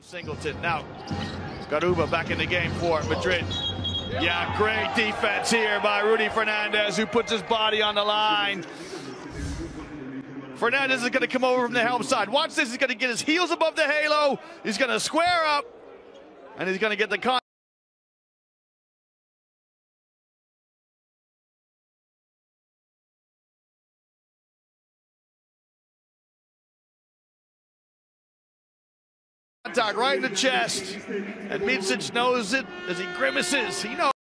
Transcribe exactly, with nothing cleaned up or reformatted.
Singleton now. Garuba back in the game for Madrid. Yeah, great defense here by Rudy Fernandez, who puts his body on the line. Fernandez is going to come over from the help side. Watch this. He's going to get his heels above the halo. He's going to square up, and he's going to get the con. Contact right in the chest, and Micic knows it as he grimaces. He knows.